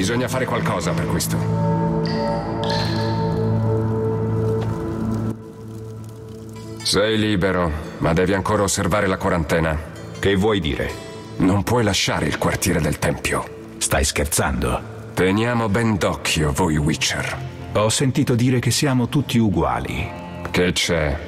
Bisogna fare qualcosa per questo. Sei libero, ma devi ancora osservare la quarantena. Che vuoi dire? Non puoi lasciare il quartiere del Tempio. Stai scherzando? Teniamo ben d'occhio voi Witcher. Ho sentito dire che siamo tutti uguali. Che c'è?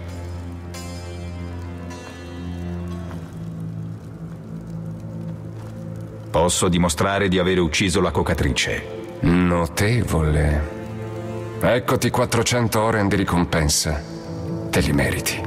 Posso dimostrare di avere ucciso la cocatrice. Notevole. Eccoti 400 ore di ricompensa. Te li meriti.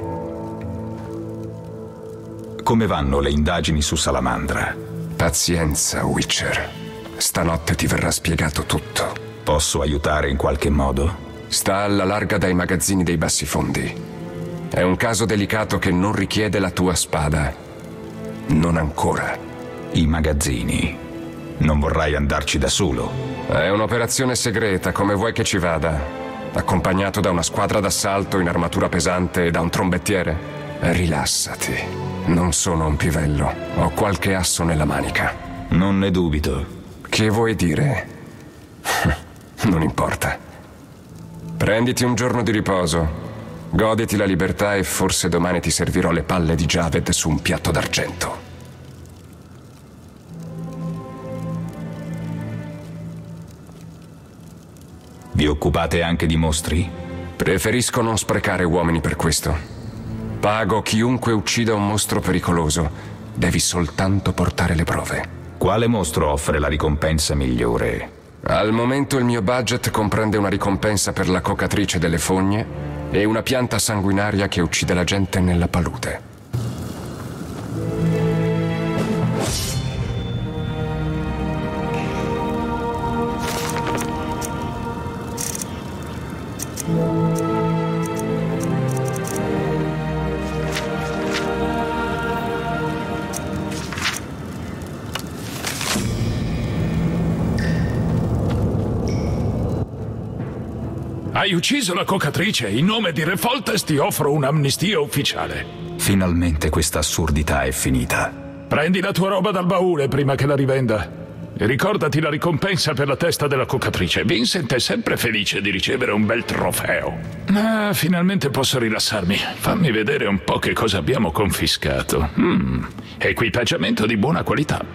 Come vanno le indagini su Salamandra? Pazienza, Witcher. Stanotte ti verrà spiegato tutto. Posso aiutare in qualche modo? Sta alla larga dai magazzini dei Bassifondi. È un caso delicato che non richiede la tua spada. Non ancora. I magazzini. Non vorrai andarci da solo? È un'operazione segreta, come vuoi che ci vada? Accompagnato da una squadra d'assalto in armatura pesante e da un trombettiere? Rilassati. Non sono un pivello. Ho qualche asso nella manica. Non ne dubito. Che vuoi dire? Non importa. Prenditi un giorno di riposo. Goditi la libertà e forse domani ti servirò le palle di Javed su un piatto d'argento. Vi occupate anche di mostri? Preferisco non sprecare uomini per questo. Pago chiunque uccida un mostro pericoloso. Devi soltanto portare le prove. Quale mostro offre la ricompensa migliore? Al momento il mio budget comprende una ricompensa per la cocatrice delle fogne e una pianta sanguinaria che uccide la gente nella palude. Hai ucciso la cocatrice. In nome di Re Foltest ti offro un'amnistia ufficiale. Finalmente questa assurdità è finita. Prendi la tua roba dal baule prima che la rivenda. E ricordati la ricompensa per la testa della cocatrice. Vincent è sempre felice di ricevere un bel trofeo. Ah, finalmente posso rilassarmi. Fammi vedere un po' che cosa abbiamo confiscato. Equipaggiamento di buona qualità.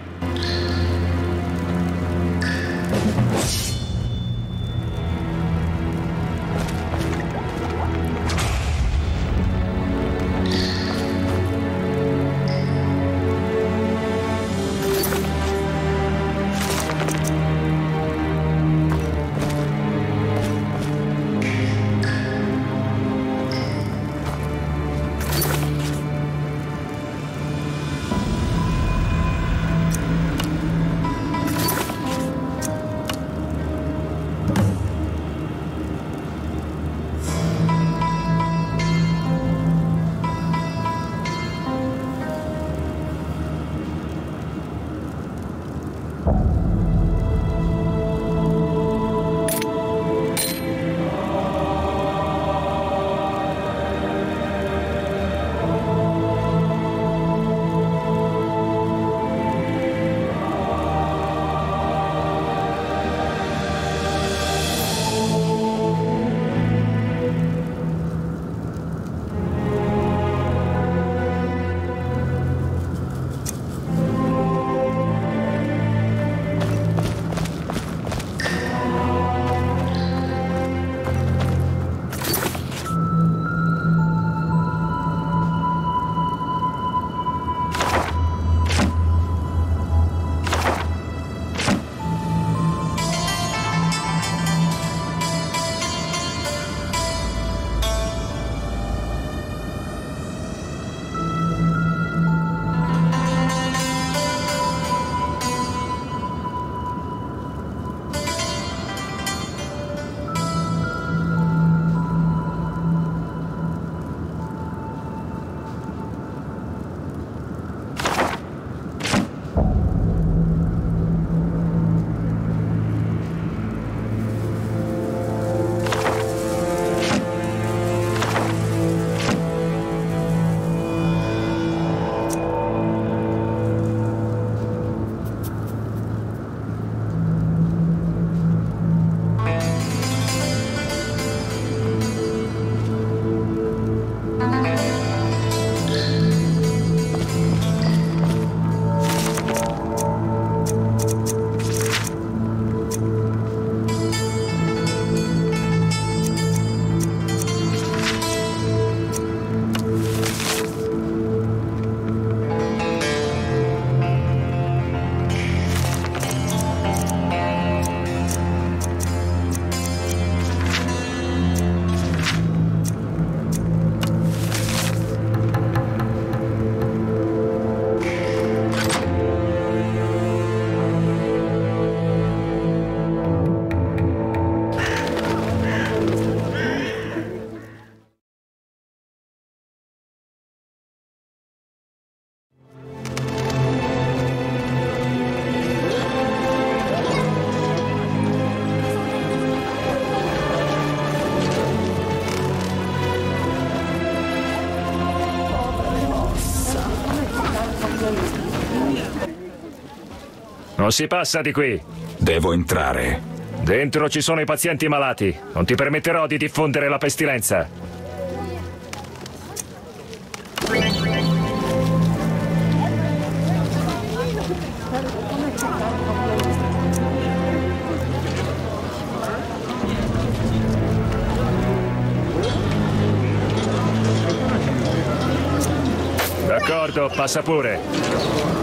Non si passa di qui. Devo entrare. Dentro ci sono i pazienti malati. Non ti permetterò di diffondere la pestilenza. D'accordo, passa pure.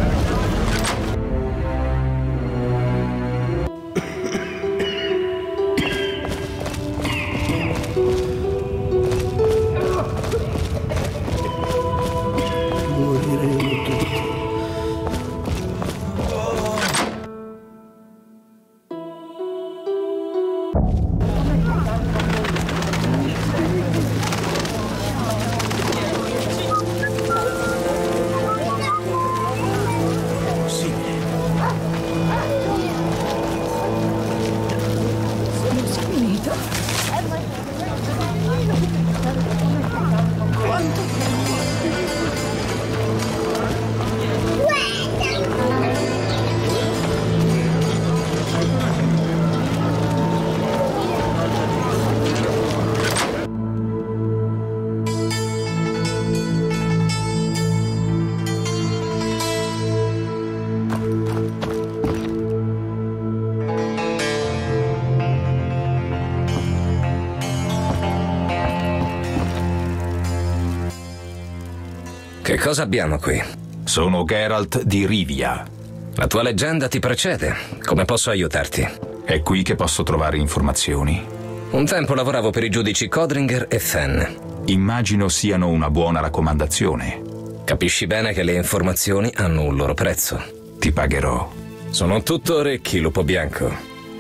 Che cosa abbiamo qui? Sono Geralt di Rivia. La tua leggenda ti precede. Come posso aiutarti? È qui che posso trovare informazioni. Un tempo lavoravo per i giudici Codringer e Fenn. Immagino siano una buona raccomandazione. Capisci bene che le informazioni hanno un loro prezzo. Ti pagherò. Sono tutto orecchi, lupo bianco.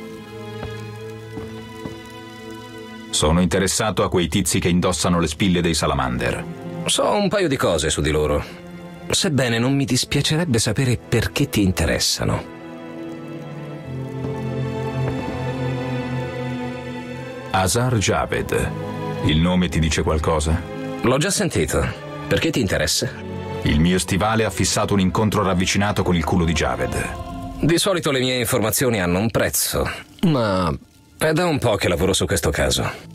Sono interessato a quei tizi che indossano le spille dei Salamander. So un paio di cose su di loro. Sebbene non mi dispiacerebbe sapere perché ti interessano. Azar Javed. Il nome ti dice qualcosa? L'ho già sentito. Perché ti interessa? Il mio stivale ha fissato un incontro ravvicinato con il culo di Javed. Di solito le mie informazioni hanno un prezzo, ma è da un po' che lavoro su questo caso.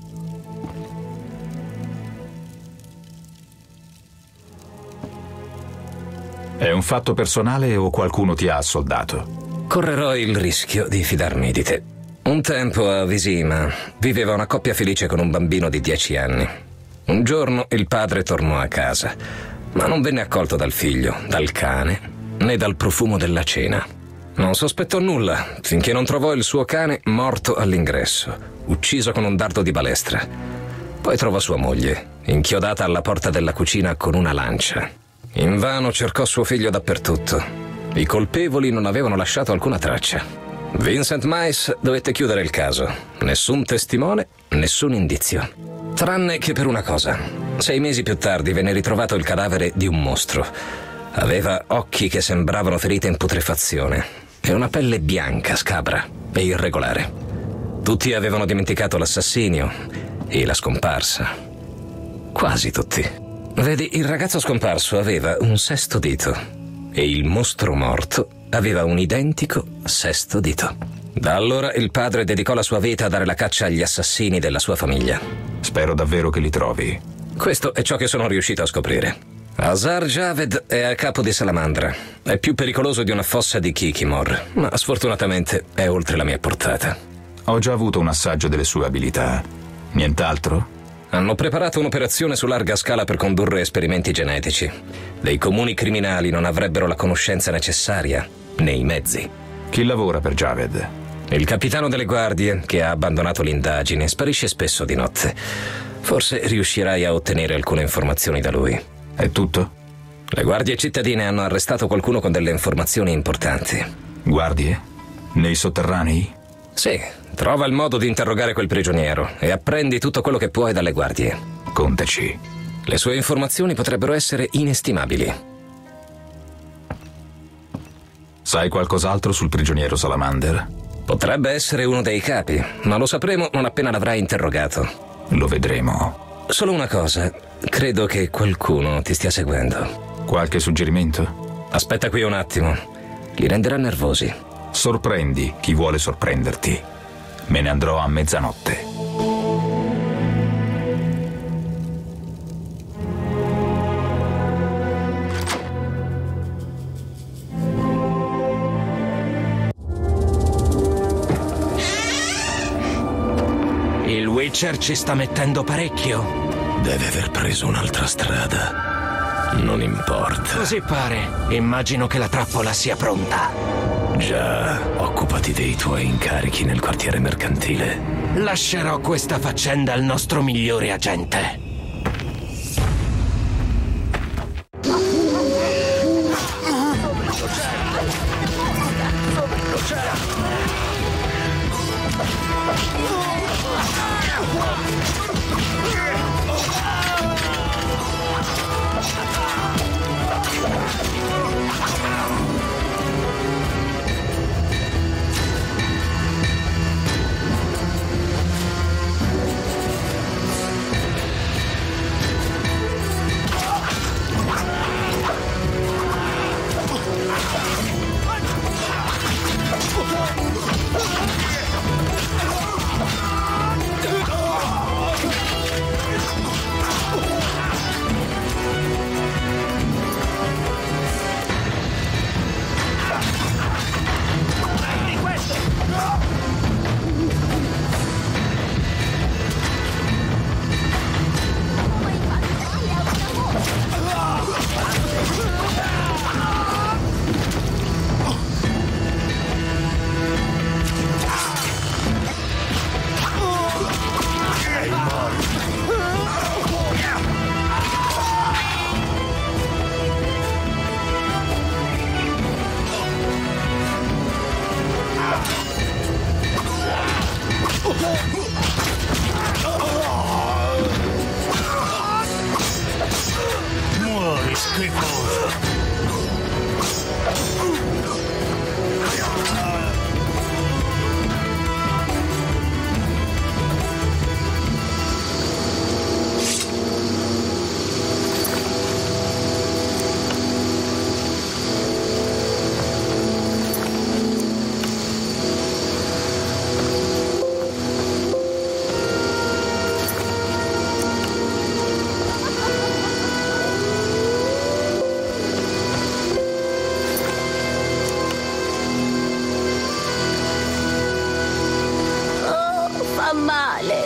È un fatto personale o qualcuno ti ha assoldato? Correrò il rischio di fidarmi di te. Un tempo a Visima viveva una coppia felice con un bambino di 10 anni. Un giorno il padre tornò a casa, ma non venne accolto dal figlio, dal cane, né dal profumo della cena. Non sospettò nulla finché non trovò il suo cane morto all'ingresso, ucciso con un dardo di balestra. Poi trovò sua moglie, inchiodata alla porta della cucina con una lancia. Invano cercò suo figlio dappertutto. I colpevoli non avevano lasciato alcuna traccia. Vincent Mice dovette chiudere il caso. Nessun testimone, nessun indizio. Tranne che per una cosa. 6 mesi più tardi venne ritrovato il cadavere di un mostro. Aveva occhi che sembravano ferite in putrefazione e una pelle bianca, scabra e irregolare. Tutti avevano dimenticato l'assassinio e la scomparsa. Quasi tutti. Vedi, il ragazzo scomparso aveva un 6° dito e il mostro morto aveva un identico 6° dito. Da allora il padre dedicò la sua vita a dare la caccia agli assassini della sua famiglia. Spero davvero che li trovi. Questo è ciò che sono riuscito a scoprire. Azar Javed è a capo di Salamandra. È più pericoloso di una fossa di Kikimor, ma sfortunatamente è oltre la mia portata. Ho già avuto un assaggio delle sue abilità. Nient'altro? Hanno preparato un'operazione su larga scala per condurre esperimenti genetici. Dei comuni criminali non avrebbero la conoscenza necessaria, né i mezzi. Chi lavora per Javed? Il capitano delle guardie, che ha abbandonato l'indagine, sparisce spesso di notte. Forse riuscirai a ottenere alcune informazioni da lui. È tutto? Le guardie cittadine hanno arrestato qualcuno con delle informazioni importanti. Guardie? Nei sotterranei? Sì, trova il modo di interrogare quel prigioniero e apprendi tutto quello che puoi dalle guardie. Contaci. Le sue informazioni potrebbero essere inestimabili. Sai qualcos'altro sul prigioniero Salamander? Potrebbe essere uno dei capi, ma lo sapremo non appena l'avrai interrogato. Lo vedremo. Solo una cosa, credo che qualcuno ti stia seguendo. Qualche suggerimento? Aspetta qui un attimo. Li renderà nervosi. Sorprendi chi vuole sorprenderti. Me ne andrò a mezzanotte. Il Witcher ci sta mettendo parecchio. Deve aver preso un'altra strada. Non importa. Così pare. Immagino che la trappola sia pronta. Già, occupati dei tuoi incarichi nel quartiere mercantile. Lascerò questa faccenda al nostro migliore agente. Muori, schifoso! Fa male.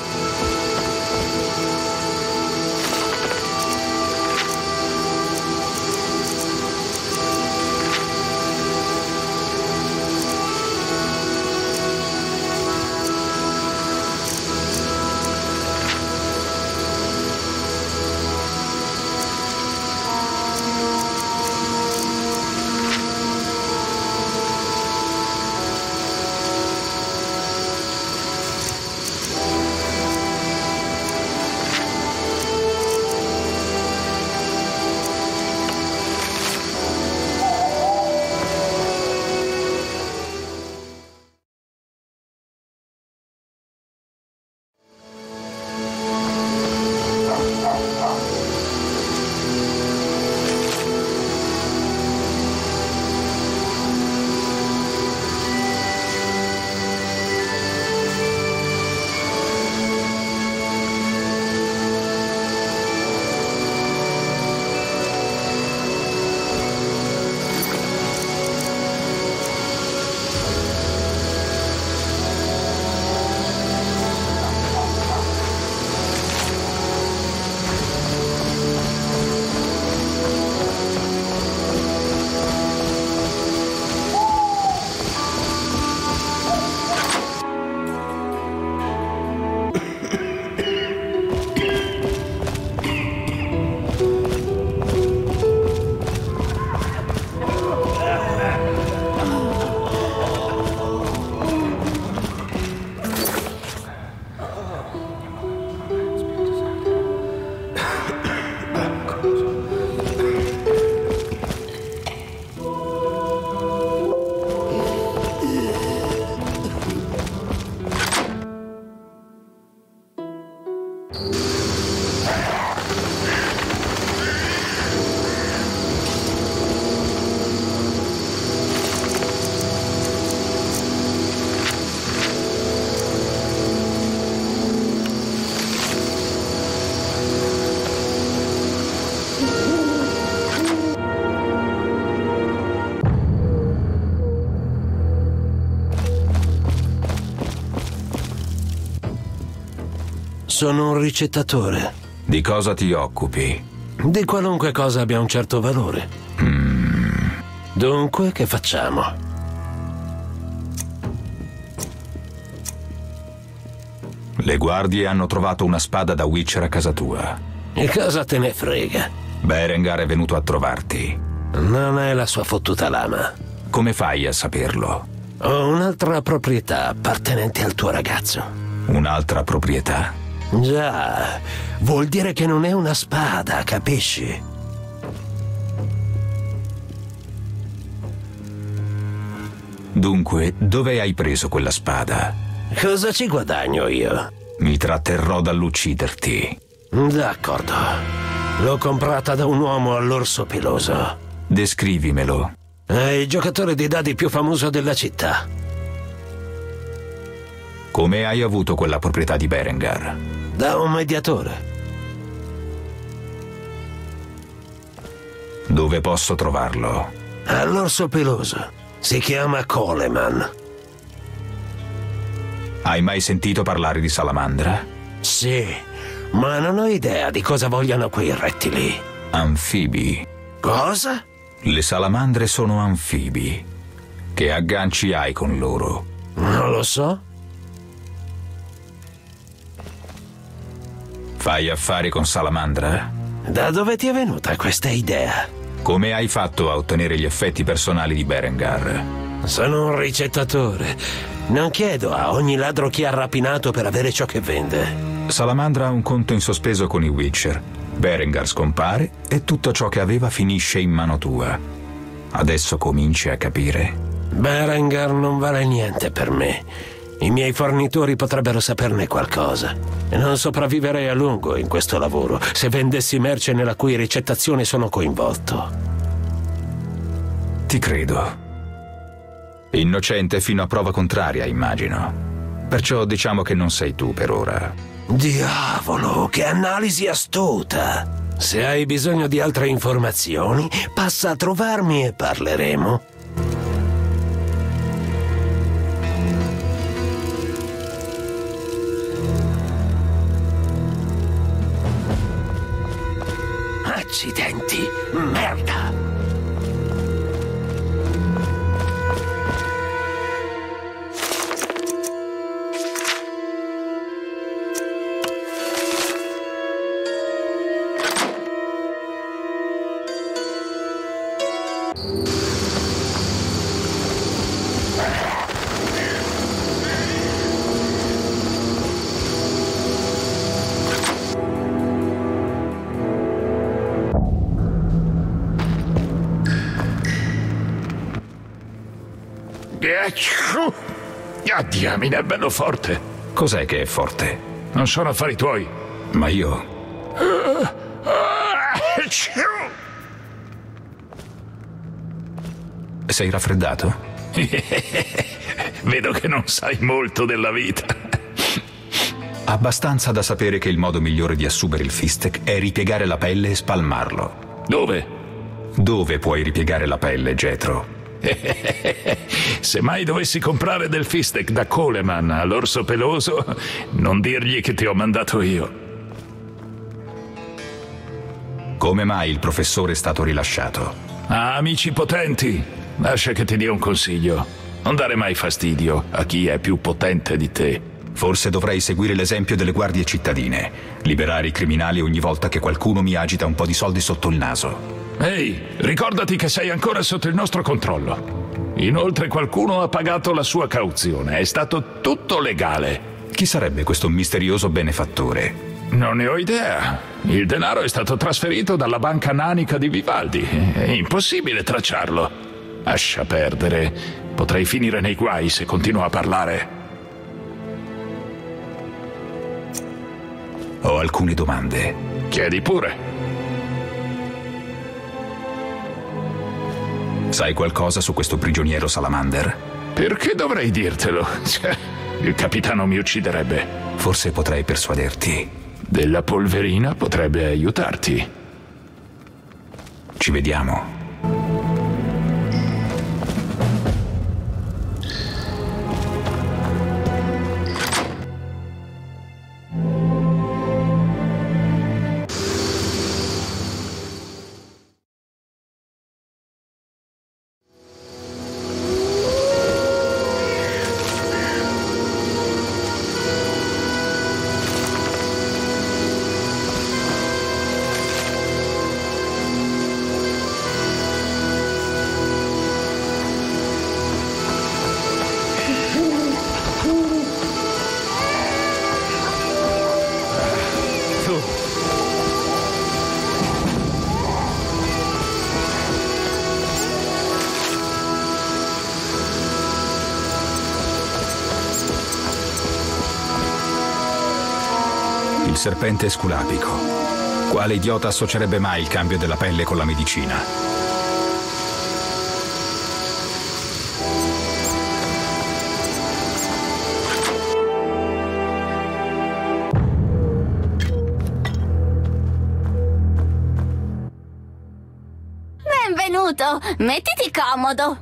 Sono un ricettatore. Di cosa ti occupi? Di qualunque cosa abbia un certo valore. Dunque, che facciamo? Le guardie hanno trovato una spada da Witcher a casa tua. E cosa te ne frega? Berengar è venuto a trovarti. Non è la sua fottuta lama. Come fai a saperlo? Ho un'altra proprietà appartenente al tuo ragazzo. Un'altra proprietà? Già, vuol dire che non è una spada, capisci? Dunque, dove hai preso quella spada? Cosa ci guadagno io? Mi tratterrò dall'ucciderti. D'accordo. L'ho comprata da un uomo all'orso peloso. Descrivimelo. È il giocatore di dadi più famoso della città. Come hai avuto quella proprietà di Berengar? Da un mediatore. Dove posso trovarlo? All'orso peloso. Si chiama Coleman. Hai mai sentito parlare di Salamandra? Sì, ma non ho idea di cosa vogliano quei rettili. Anfibi. Cosa? Le salamandre sono anfibi. Che agganci hai con loro? Non lo so. Fai affari con Salamandra? Da dove ti è venuta questa idea? Come hai fatto a ottenere gli effetti personali di Berengar? Sono un ricettatore. Non chiedo a ogni ladro chi ha rapinato per avere ciò che vende. Salamandra ha un conto in sospeso con i Witcher. Berengar scompare e tutto ciò che aveva finisce in mano tua. Adesso cominci a capire? Berengar non vale niente per me. I miei fornitori potrebbero saperne qualcosa. E non sopravviverei a lungo in questo lavoro se vendessi merce nella cui ricettazione sono coinvolto. Ti credo. Innocente fino a prova contraria, immagino. Perciò diciamo che non sei tu per ora. Diavolo, che analisi astuta! Se hai bisogno di altre informazioni, passa a trovarmi e parleremo. Accidenti, merda! Ah, diamine, è bello forte. Cos'è che è forte? Non sono affari tuoi. Ma io... Sei raffreddato? Vedo che non sai molto della vita. Abbastanza da sapere che il modo migliore di assumere il Fistek è ripiegare la pelle e spalmarlo. Dove? Dove puoi ripiegare la pelle, Getro? Se mai dovessi comprare del Fistek da Coleman all'orso peloso, non dirgli che ti ho mandato io. Come mai il professore è stato rilasciato? Ah, amici potenti, lascia che ti dia un consiglio. Non dare mai fastidio a chi è più potente di te. Forse dovrei seguire l'esempio delle guardie cittadine. Liberare i criminali ogni volta che qualcuno mi agita un po' di soldi sotto il naso. Ehi, ricordati che sei ancora sotto il nostro controllo. Inoltre qualcuno ha pagato la sua cauzione. È stato tutto legale. Chi sarebbe questo misterioso benefattore? Non ne ho idea. Il denaro è stato trasferito dalla banca nanica di Vivaldi. È impossibile tracciarlo. Lascia perdere. Potrei finire nei guai se continuo a parlare. Ho alcune domande. Chiedi pure. Sai qualcosa su questo prigioniero Salamander? Perché dovrei dirtelo? Il capitano mi ucciderebbe. Forse potrei persuaderti. Della polverina potrebbe aiutarti. Ci vediamo. Il serpente esculapico. Quale idiota associerebbe mai il cambio della pelle con la medicina? Benvenuto, mettiti comodo.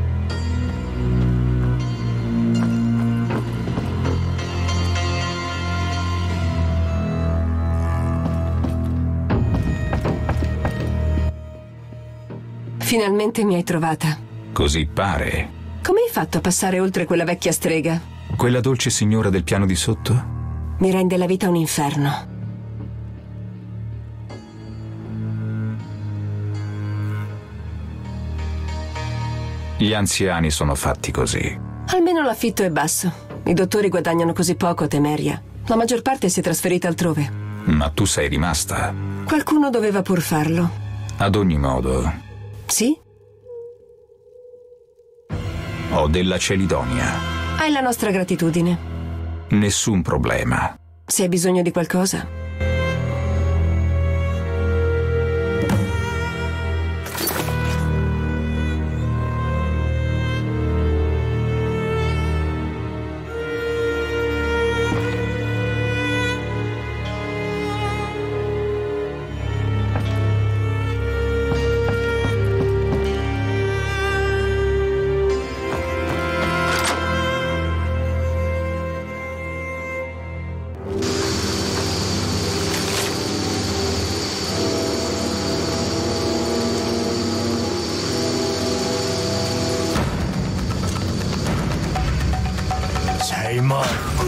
Finalmente mi hai trovata. Così pare. Come hai fatto a passare oltre quella vecchia strega? Quella dolce signora del piano di sotto? Mi rende la vita un inferno. Gli anziani sono fatti così. Almeno l'affitto è basso. I dottori guadagnano così poco a Temeria. La maggior parte si è trasferita altrove. Ma tu sei rimasta. Qualcuno doveva pur farlo. Ad ogni modo, Sì? ho della celidonia. Hai la nostra gratitudine. Nessun problema. Se hai bisogno di qualcosa. Sei morto.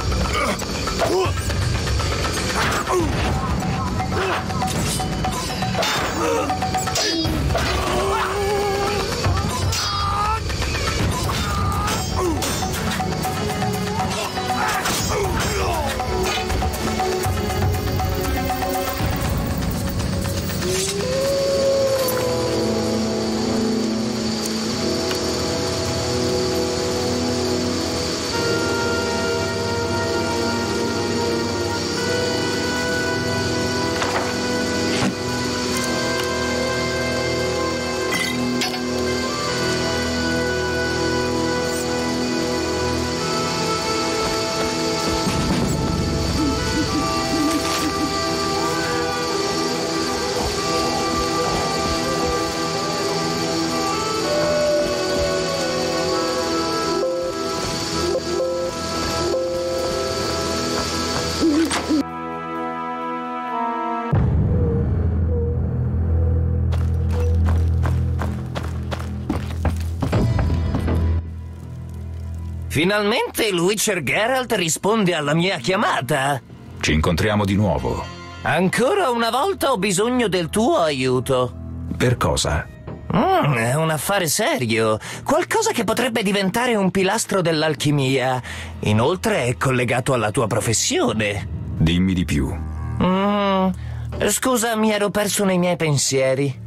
Finalmente il Witcher Geralt risponde alla mia chiamata. Ci incontriamo di nuovo. Ancora una volta ho bisogno del tuo aiuto. Per cosa? È un affare serio. Qualcosa che potrebbe diventare un pilastro dell'alchimia. Inoltre è collegato alla tua professione. Dimmi di più. Scusa, mi ero perso nei miei pensieri.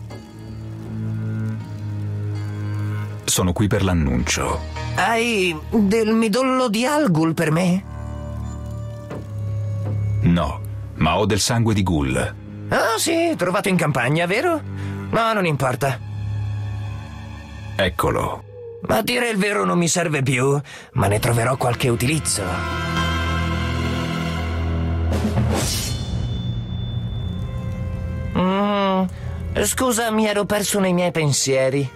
Sono qui per l'annuncio. Hai del midollo di Algul per me? No, ma ho del sangue di ghoul. Ah sì, trovato in campagna, vero? No, non importa. Eccolo. A dire il vero non mi serve più, ma ne troverò qualche utilizzo. Scusa, mi ero perso nei miei pensieri.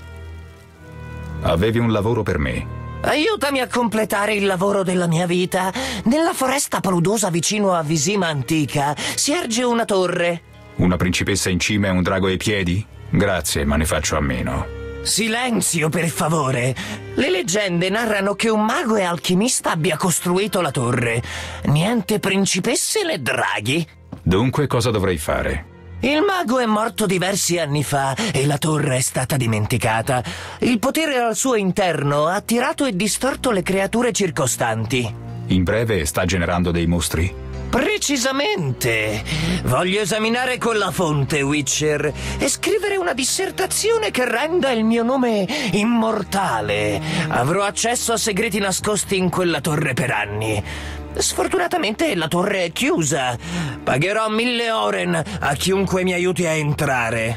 Avevi un lavoro per me. Aiutami a completare il lavoro della mia vita. Nella foresta paludosa vicino a Visima Antica si erge una torre. Una principessa in cima e un drago ai piedi? Grazie, ma ne faccio a meno. Silenzio, per favore. Le leggende narrano che un mago e alchimista abbia costruito la torre. Niente principesse né draghi. Dunque cosa dovrei fare? Il mago è morto diversi anni fa e la torre è stata dimenticata. Il potere al suo interno ha attirato e distorto le creature circostanti. In breve sta generando dei mostri? Precisamente. Voglio esaminare quella fonte, Witcher, e scrivere una dissertazione che renda il mio nome immortale. Avrò accesso a segreti nascosti in quella torre per anni. Sfortunatamente la torre è chiusa. Pagherò 1000 oren a chiunque mi aiuti a entrare.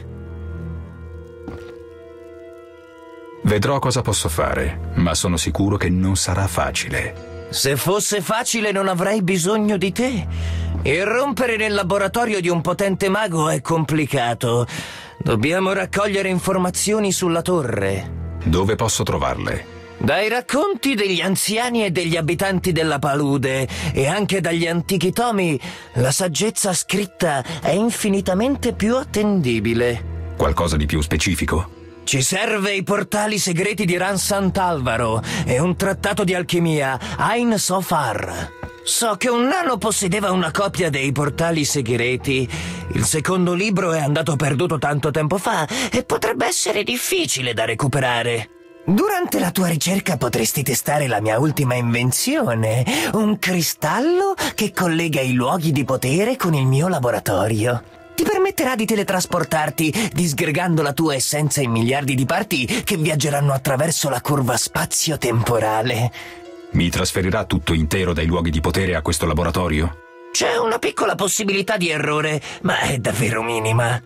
Vedrò cosa posso fare, ma sono sicuro che non sarà facile. Se fosse facile non avrei bisogno di te. Irrompere nel laboratorio di un potente mago è complicato. Dobbiamo raccogliere informazioni sulla torre. Dove posso trovarle? Dai racconti degli anziani e degli abitanti della palude e anche dagli antichi tomi, la saggezza scritta è infinitamente più attendibile. Qualcosa di più specifico? Ci serve i portali segreti di Ran Sant'Alvaro e un trattato di alchimia, Ain Sofar. So che un nano possedeva una copia dei portali segreti. Il secondo libro è andato perduto tanto tempo fa e potrebbe essere difficile da recuperare. Durante la tua ricerca potresti testare la mia ultima invenzione, un cristallo che collega i luoghi di potere con il mio laboratorio. Ti permetterà di teletrasportarti, disgregando la tua essenza in miliardi di parti che viaggeranno attraverso la curva spazio-temporale. Mi trasferirà tutto intero dai luoghi di potere a questo laboratorio? C'è una piccola possibilità di errore, ma è davvero minima.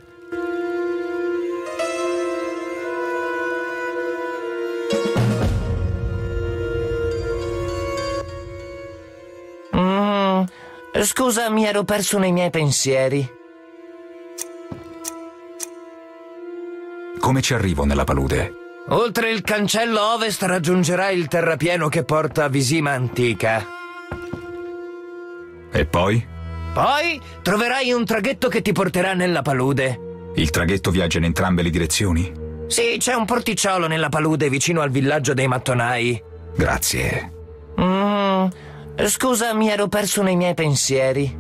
Scusa, mi ero perso nei miei pensieri. Come ci arrivo nella palude? Oltre il cancello ovest raggiungerai il terrapieno che porta a Visima Antica. E poi? Poi troverai un traghetto che ti porterà nella palude. Il traghetto viaggia in entrambe le direzioni? Sì, c'è un porticciolo nella palude vicino al villaggio dei mattonai. Grazie. Scusa, mi ero perso nei miei pensieri.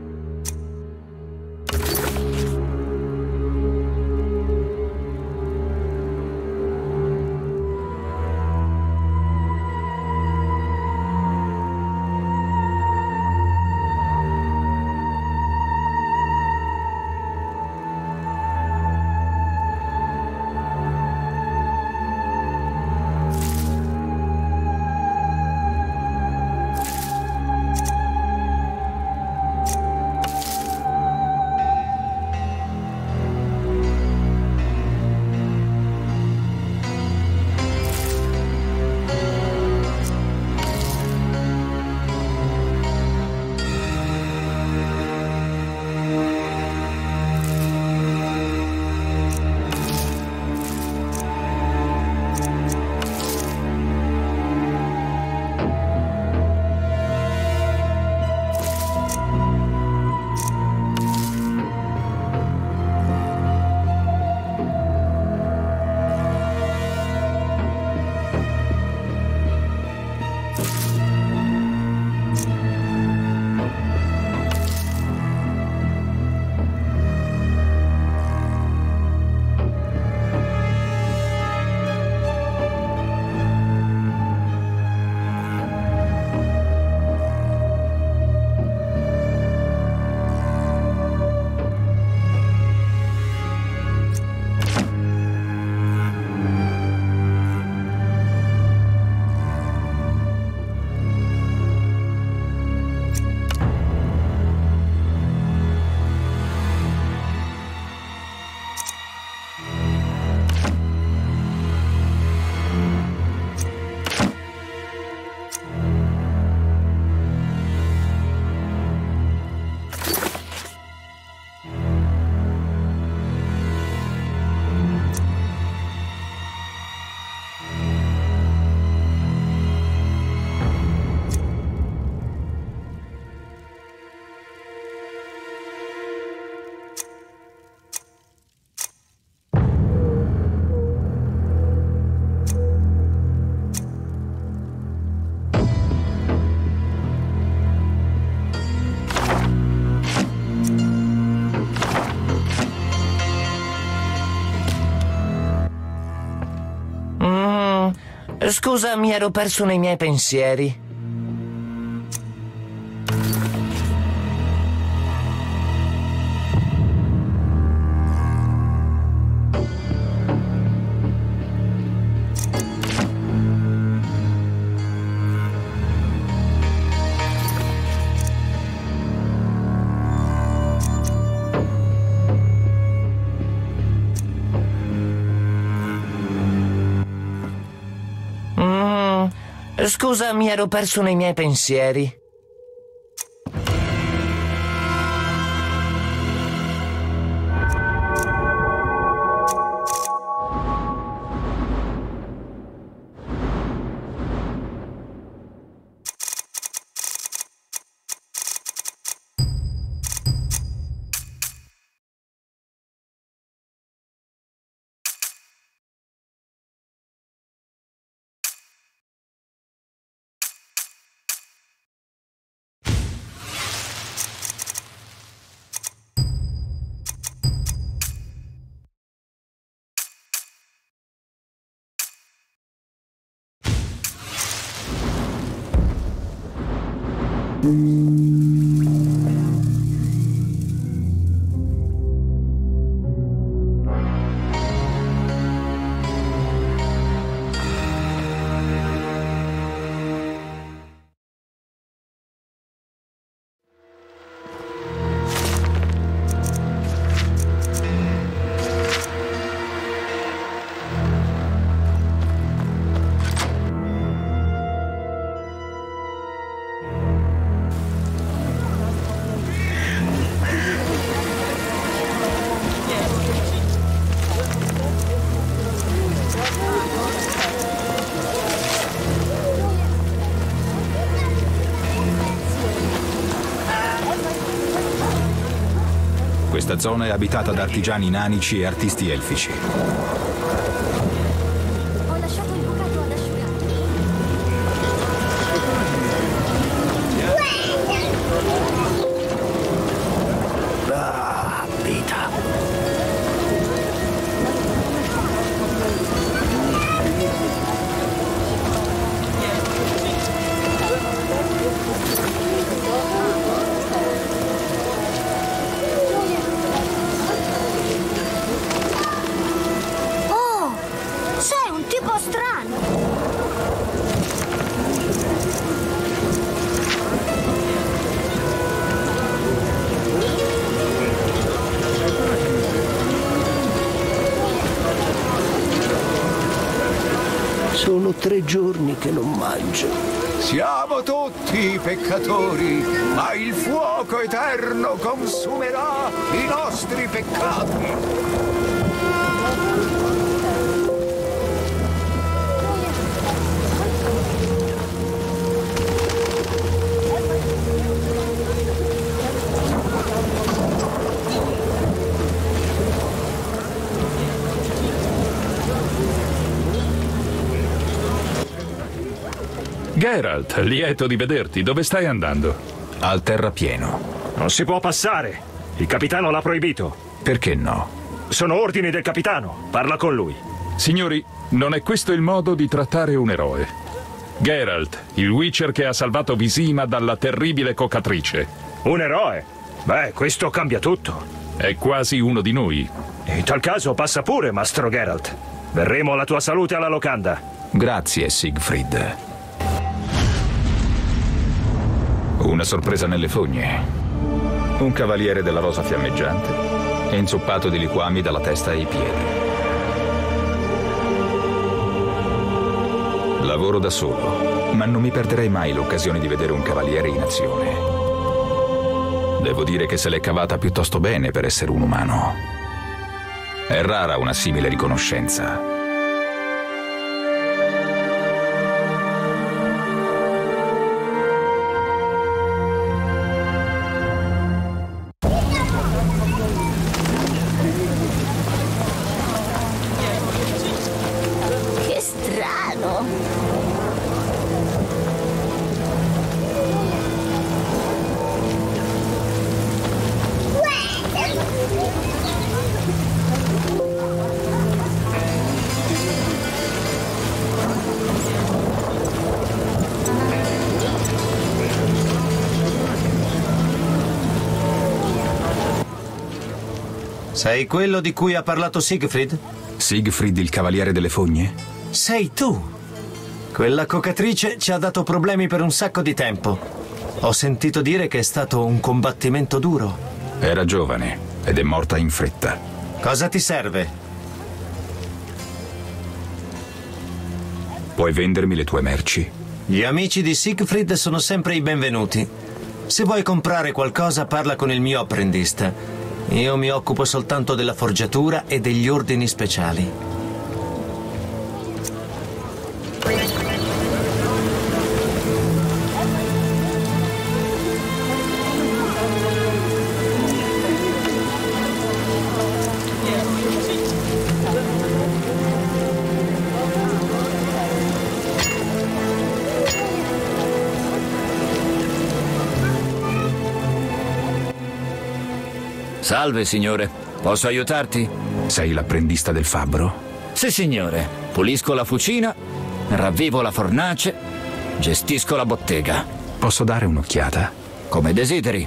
Scusa, mi ero perso nei miei pensieri. Scusa, mi ero perso nei miei pensieri. Questa zona è abitata da artigiani nanici e artisti elfici. Ho lasciato il bucato ad asciugare. Ah, vita. Sei un tipo strano. Sono 3 giorni che non mangio. Siamo tutti peccatori, ma il fuoco eterno consumerà i nostri peccati. Geralt, lieto di vederti. Dove stai andando? Al terrapieno. Non si può passare. Il capitano l'ha proibito. Perché no? Sono ordini del capitano. Parla con lui. Signori, non è questo il modo di trattare un eroe. Geralt, il Witcher che ha salvato Visima dalla terribile coccatrice. Un eroe? Beh, questo cambia tutto. È quasi uno di noi. In tal caso passa pure, mastro Geralt. Verremo alla tua salute alla locanda. Grazie, Siegfried. Una sorpresa nelle fogne. Un cavaliere della rosa fiammeggiante, inzuppato di liquami dalla testa ai piedi. Lavoro da solo, ma non mi perderei mai l'occasione di vedere un cavaliere in azione. Devo dire che se l'è cavata piuttosto bene per essere un umano. È rara una simile riconoscenza. Che strano. Sei quello di cui ha parlato Siegfried? Siegfried, il cavaliere delle fogne? Sei tu! Quella coccatrice ci ha dato problemi per un sacco di tempo. Ho sentito dire che è stato un combattimento duro. Era giovane ed è morta in fretta. Cosa ti serve? Puoi vendermi le tue merci Gli amici di Siegfried sono sempre i benvenuti. Se vuoi comprare qualcosa, parla con il mio apprendista. Io mi occupo soltanto della forgiatura e degli ordini speciali. Salve, signore. Posso aiutarti? Sei l'apprendista del fabbro? Sì, signore. Pulisco la fucina, ravvivo la fornace, gestisco la bottega. Posso dare un'occhiata? Come desideri.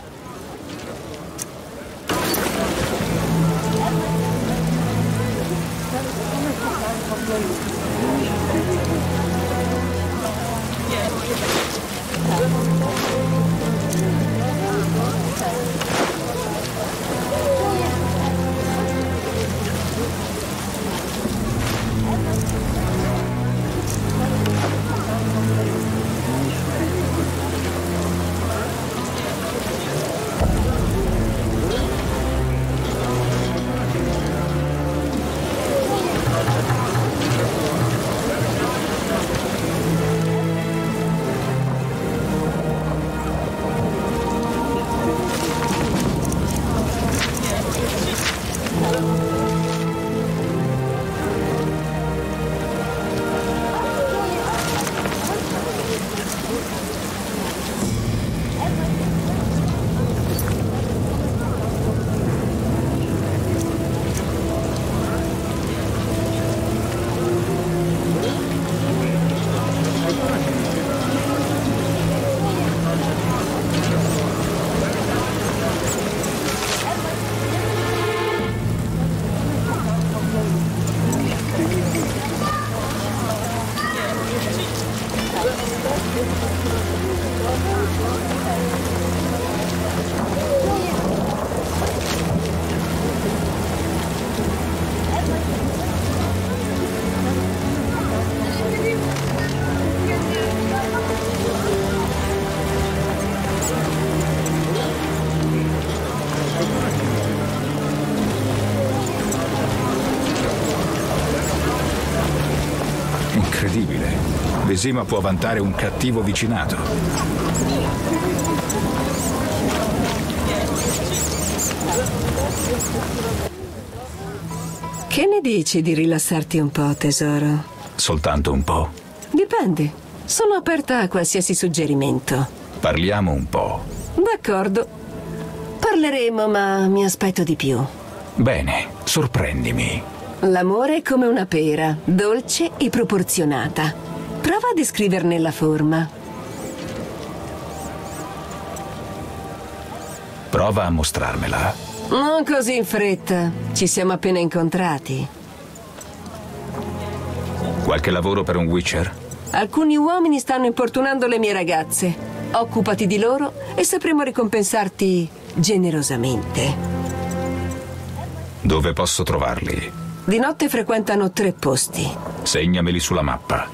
Incredibile. Vesima può vantare un cattivo vicinato. Che ne dici di rilassarti un po', tesoro? Soltanto un po'. Dipende. Sono aperta a qualsiasi suggerimento. Parliamo un po'. D'accordo. Parleremo, ma mi aspetto di più. Bene, sorprendimi. L'amore è come una pera, dolce e proporzionata. Prova a descriverne la forma. Prova a mostrarmela. Non così in fretta. Ci siamo appena incontrati. Qualche lavoro per un Witcher? Alcuni uomini stanno importunando le mie ragazze. Occupati di loro e sapremo ricompensarti generosamente. Dove posso trovarli? Di notte frequentano 3 posti. Segnameli sulla mappa.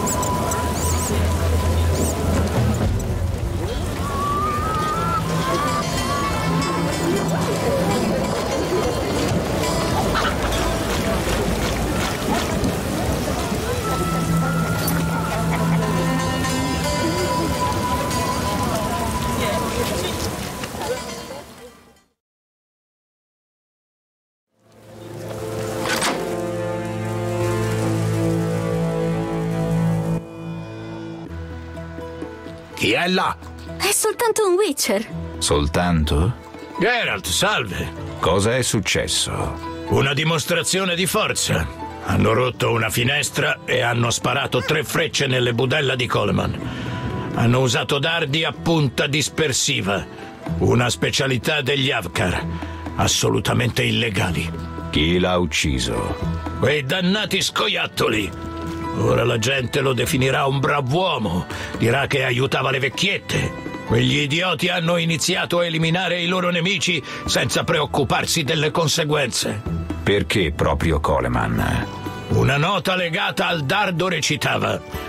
Chi è là? È soltanto un Witcher. Soltanto? Geralt, salve. Cosa è successo? Una dimostrazione di forza. Hanno rotto una finestra e hanno sparato 3 frecce nelle budella di Coleman. Hanno usato dardi a punta dispersiva. Una specialità degli Avkar. Assolutamente illegali. Chi l'ha ucciso? Quei dannati scoiattoli. Ora la gente lo definirà un brav'uomo, dirà che aiutava le vecchiette. Quegli idioti hanno iniziato a eliminare i loro nemici senza preoccuparsi delle conseguenze. Perché proprio Coleman? Una nota legata al dardo recitava: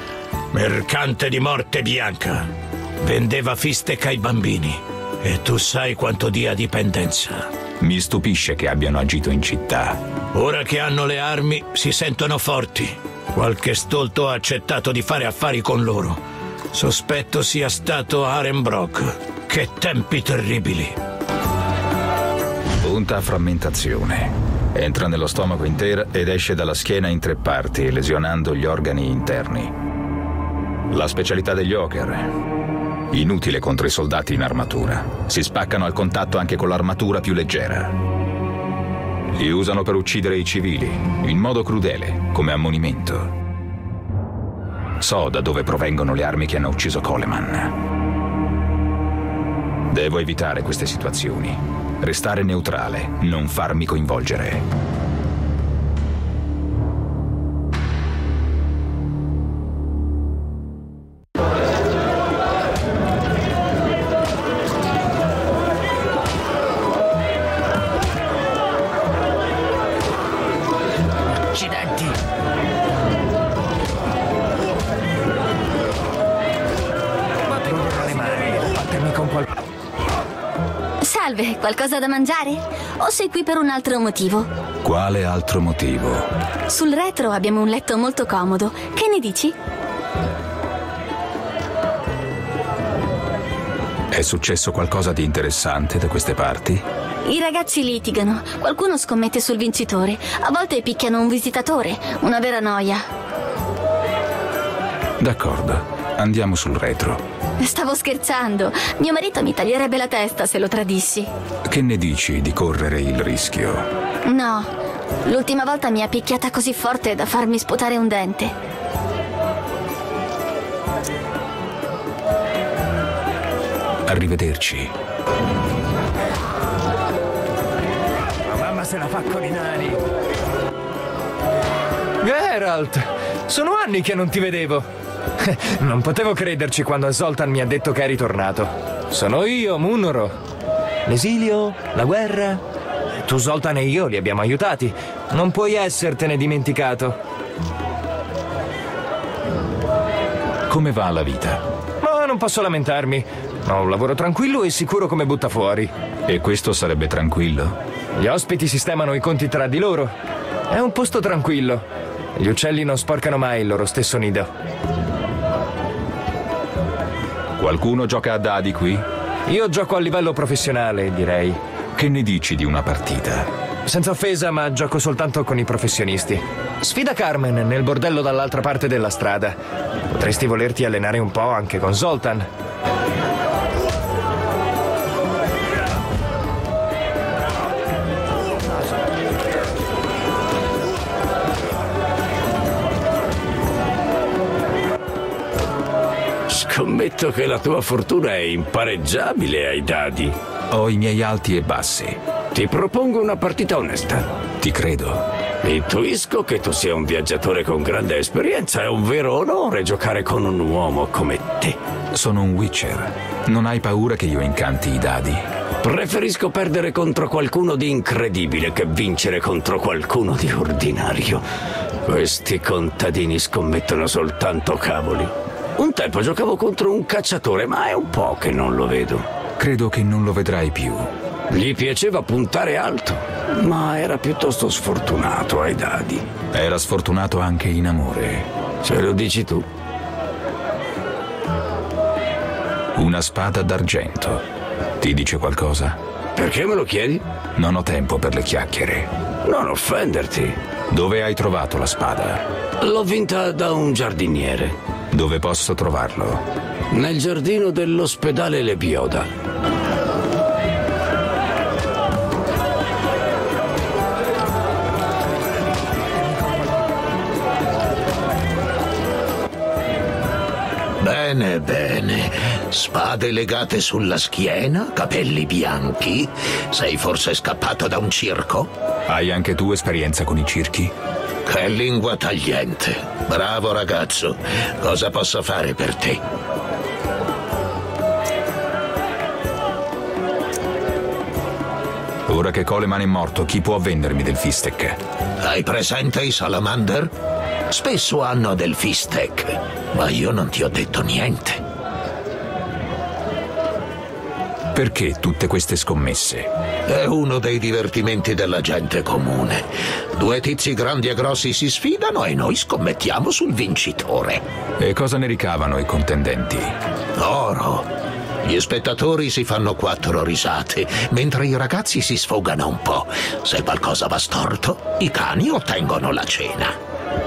mercante di morte bianca. Vendeva fistec ai bambini. E tu sai quanto dia dipendenza. Mi stupisce che abbiano agito in città. Ora che hanno le armi, si sentono forti. Qualche stolto ha accettato di fare affari con loro. Sospetto sia stato Arenbrock. Che tempi terribili. Punta a frammentazione. Entra nello stomaco intera ed esce dalla schiena in 3 parti, lesionando gli organi interni. La specialità degli Joker. Inutile contro i soldati in armatura. Si spaccano al contatto anche con l'armatura più leggera. Li usano per uccidere i civili, in modo crudele, come ammonimento. So da dove provengono le armi che hanno ucciso Coleman. Devo evitare queste situazioni. Restare neutrale, non farmi coinvolgere. Salve, qualcosa da mangiare? O sei qui per un altro motivo? Quale altro motivo? Sul retro abbiamo un letto molto comodo. Che ne dici? È successo qualcosa di interessante da queste parti? I ragazzi litigano. Qualcuno scommette sul vincitore. A volte picchiano un visitatore. Una vera noia. D'accordo, andiamo sul retro. Stavo scherzando. Mio marito mi taglierebbe la testa se lo tradissi. Che ne dici di correre il rischio? No, l'ultima volta mi ha picchiata così forte da farmi sputare un dente. Arrivederci. La mamma se la fa con i nani. Geralt, sono anni che non ti vedevo. Non potevo crederci quando Zoltan mi ha detto che eri tornato. Sono io, Munro. L'esilio, la guerra. Tu, Zoltan, e io li abbiamo aiutati. Non puoi essertene dimenticato. Come va la vita? Ma non posso lamentarmi. Ho un lavoro tranquillo e sicuro come butta fuori. E questo sarebbe tranquillo? Gli ospiti sistemano i conti tra di loro. È un posto tranquillo. Gli uccelli non sporcano mai il loro stesso nido. Qualcuno gioca a dadi qui? Io gioco a livello professionale, direi. Che ne dici di una partita? Senza offesa, ma gioco soltanto con i professionisti. Sfida Carmen nel bordello dall'altra parte della strada. Potresti volerti allenare un po' anche con Zoltan. Scommetto che la tua fortuna è impareggiabile ai dadi. Ho i miei alti e bassi. Ti propongo una partita onesta. Ti credo. Intuisco che tu sia un viaggiatore con grande esperienza. È un vero onore giocare con un uomo come te. Sono un Witcher. Non hai paura che io incanti i dadi? Preferisco perdere contro qualcuno di incredibile che vincere contro qualcuno di ordinario. Questi contadini scommettono soltanto cavoli. Un tempo giocavo contro un cacciatore, ma è un po' che non lo vedo. Credo che non lo vedrai più. Gli piaceva puntare alto, ma era piuttosto sfortunato ai dadi. Era sfortunato anche in amore. Se lo dici tu. Una spada d'argento. Ti dice qualcosa? Perché me lo chiedi? Non ho tempo per le chiacchiere. Non offenderti. Dove hai trovato la spada? L'ho vinta da un giardiniere. Dove posso trovarlo? Nel giardino dell'ospedale Lebioda. Bene, bene. Spade legate sulla schiena, capelli bianchi. Sei forse scappato da un circo? Hai anche tu esperienza con i circhi? Che lingua tagliente. Bravo ragazzo. Cosa posso fare per te? Ora che Coleman è morto, chi può vendermi del fistec? Hai presente i Salamander? Spesso hanno del fistech, ma io non ti ho detto niente. Perché tutte queste scommesse? È uno dei divertimenti della gente comune. Due tizi grandi e grossi si sfidano e noi scommettiamo sul vincitore. E cosa ne ricavano i contendenti? Oro. Gli spettatori si fanno 4 risate, mentre i ragazzi si sfogano un po'. Se qualcosa va storto, i cani ottengono la cena.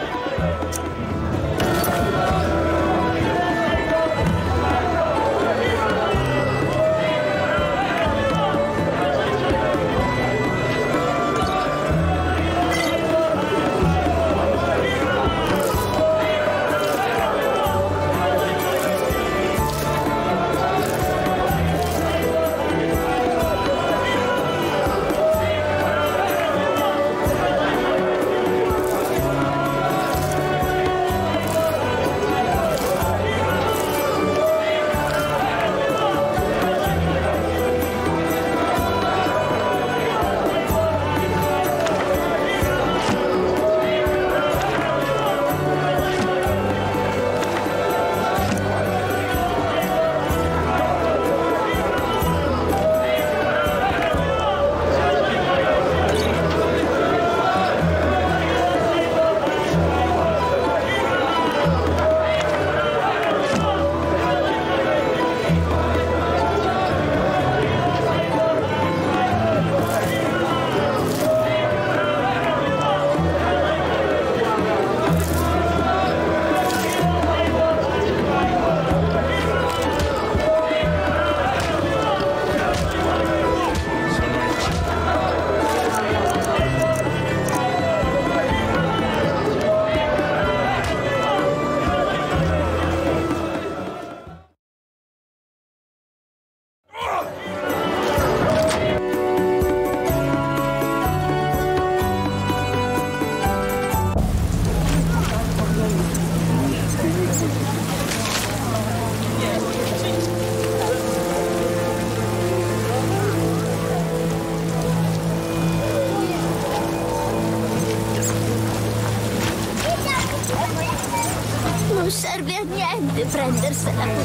Non serve a niente prendersela con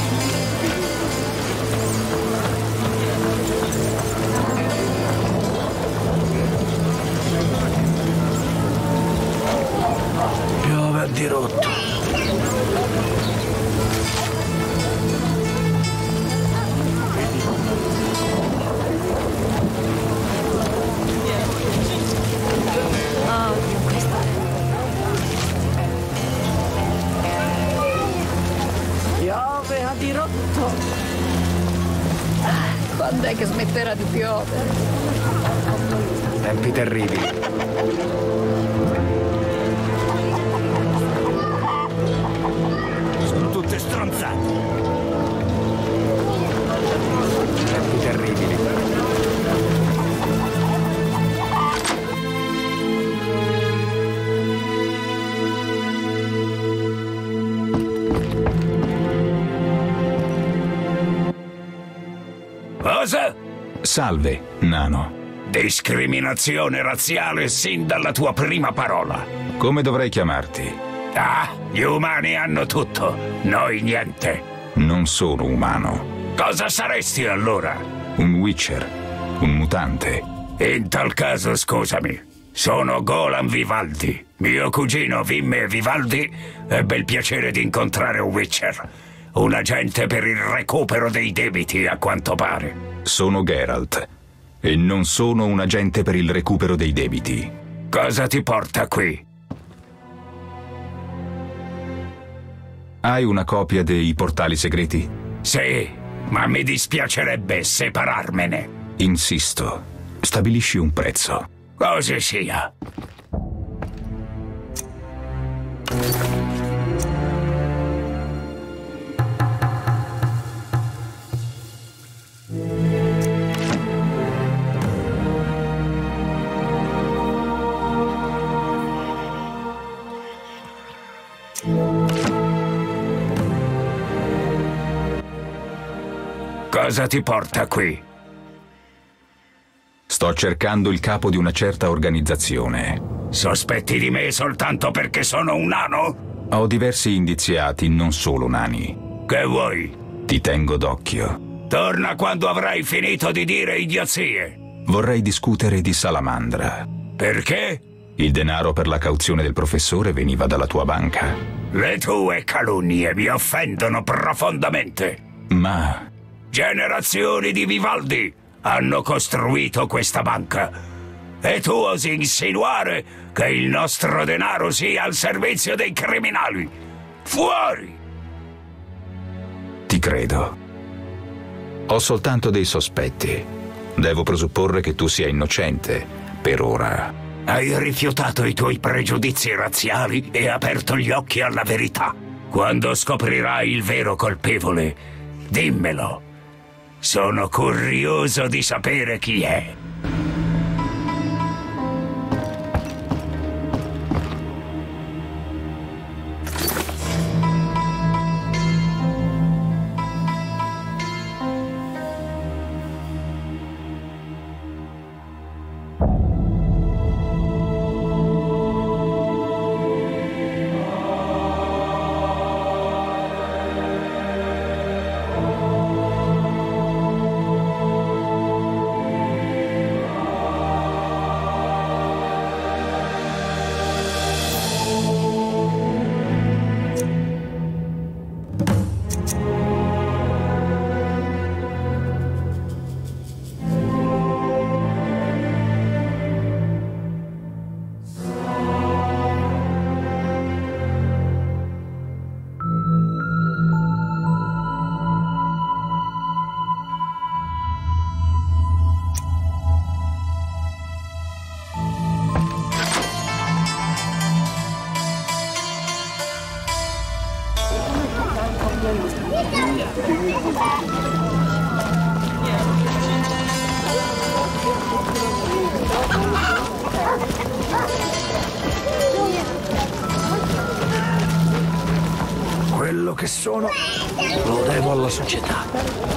Piove a dirotto. Piove a dirotto. Quando è che smetterà di piovere? Tempi terribili. Sono tutte stronzate. Tempi terribili. Cosa? Salve, nano. Discriminazione razziale sin dalla tua prima parola. Come dovrei chiamarti? Ah, gli umani hanno tutto, noi niente. Non sono umano. Cosa saresti allora? Un Witcher, un mutante. In tal caso, scusami, sono Golan Vivaldi. Mio cugino Vimme Vivaldi ebbe il piacere di incontrare un Witcher. Un agente per il recupero dei debiti, a quanto pare. Sono Geralt. E non sono un agente per il recupero dei debiti. Cosa ti porta qui? Hai una copia dei portali segreti? Sì, ma mi dispiacerebbe separarmene. Insisto. Stabilisci un prezzo. Così sia. Cosa ti porta qui? Sto cercando il capo di una certa organizzazione. Sospetti di me soltanto perché sono un nano? Ho diversi indiziati, non solo nani. Che vuoi? Ti tengo d'occhio. Torna quando avrai finito di dire idiozie. Vorrei discutere di Salamandra. Perché? Il denaro per la cauzione del professore veniva dalla tua banca. Le tue calunnie mi offendono profondamente. Ma... Generazioni di Vivaldi hanno costruito questa banca. E tu osi insinuare che il nostro denaro sia al servizio dei criminali. Fuori! Ti credo. Ho soltanto dei sospetti. Devo presupporre che tu sia innocente, per ora. Hai rifiutato i tuoi pregiudizi razziali e aperto gli occhi alla verità. Quando scoprirai il vero colpevole, dimmelo. Sono curioso di sapere chi è. Quello che sono lo devo alla società.